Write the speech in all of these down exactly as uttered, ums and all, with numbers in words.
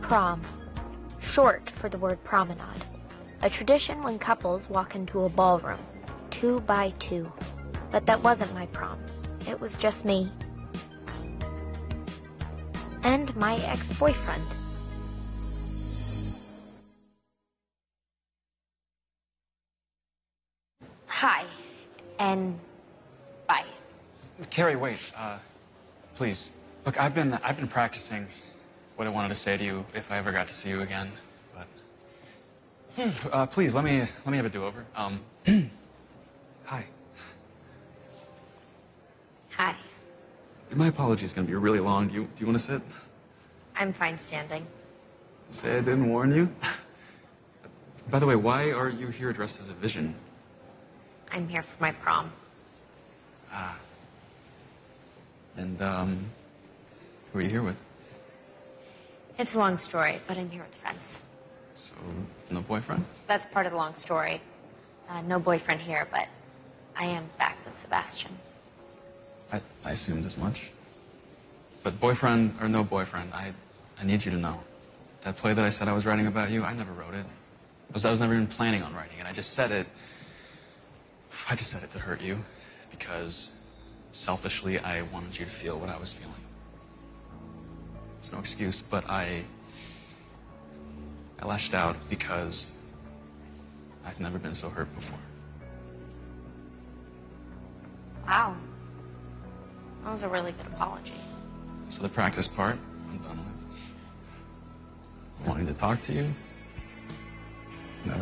Prom, short for the word promenade. A tradition when couples walk into a ballroom, two by two. But that wasn't my prom. It was just me. And my ex-boyfriend. Hi. And bye. Carrie, wait. Uh, please. Look, I've been I've been practicing what I wanted to say to you if I ever got to see you again. But uh, please let me let me have a do-over. Um, hi. Hi. My apology is going to be really long. Do you do you want to sit? I'm fine standing. Say I didn't warn you. By the way, why are you here dressed as a vision? I'm here for my prom. Ah. And um, who are you here with? It's a long story, but I'm here with friends. So, no boyfriend? That's part of the long story. Uh, no boyfriend here, but I am back with Sebastian. I, I assumed as much. But boyfriend or no boyfriend, I, I need you to know. That play that I said I was writing about you, I never wrote it. I was, I was never even planning on writing it. I just said it. I just said it to hurt you because selfishly I wanted you to feel what I was feeling. It's no excuse, but I... I lashed out because I've never been so hurt before. Wow. That was a really good apology. So the practice part, I'm done with. Wanting to talk to you? Never.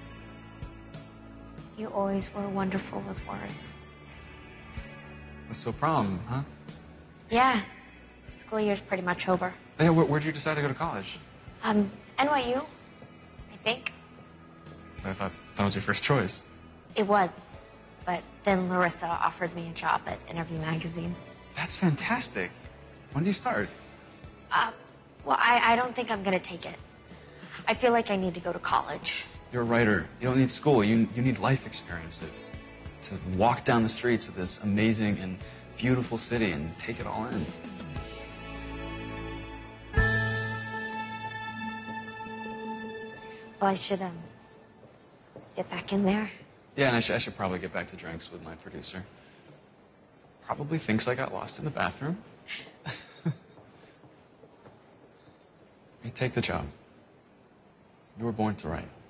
You always were wonderful with words. What's so prom, huh? Yeah. School year's pretty much over. Hey, where, where'd you decide to go to college? Um, N Y U, I think. I thought that was your first choice. It was. But then Larissa offered me a job at Interview Magazine. That's fantastic. When do you start? Uh, well, I, I don't think I'm going to take it. I feel like I need to go to college. You're a writer. You don't need school. You, you need life experiences. To walk down the streets of this amazing and beautiful city and take it all in. Well, I should, um, get back in there. Yeah, and I, sh I should probably get back to drinks with my producer. Probably thinks I got lost in the bathroom. You take the job. You were born to write.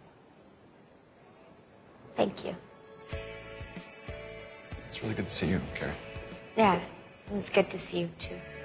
Thank you. It's really good to see you, Carrie. Yeah, it was good to see you, too.